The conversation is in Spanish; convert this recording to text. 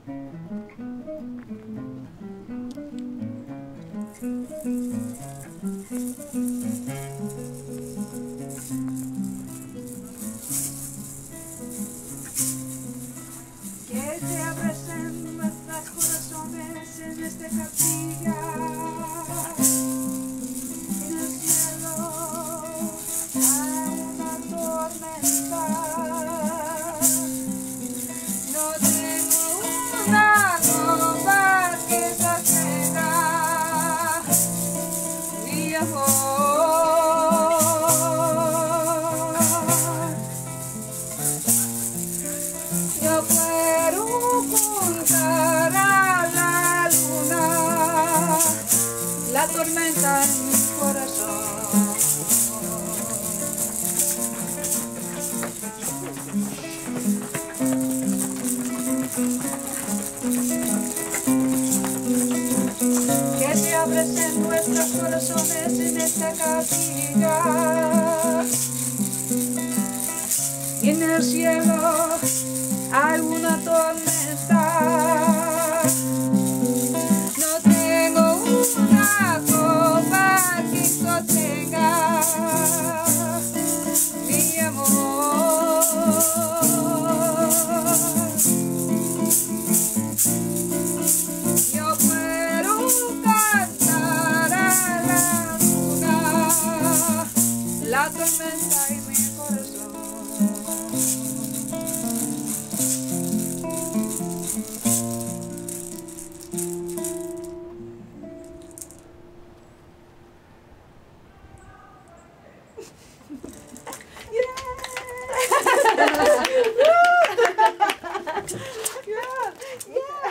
Que te abracen nuestros corazones en esta capilla. En el cielo hay una tormenta. No tengo una copa que sostenga mi amor. Yo quiero ocultar a la luna la tormenta en mi corazón. Que se abracen nuestros corazones en esta capilla. Y en el cielo hay una tormenta. No tengo una copa que contenga mi amor. Yo quiero cantar a la luna la tormenta en mi corazón. Yeah.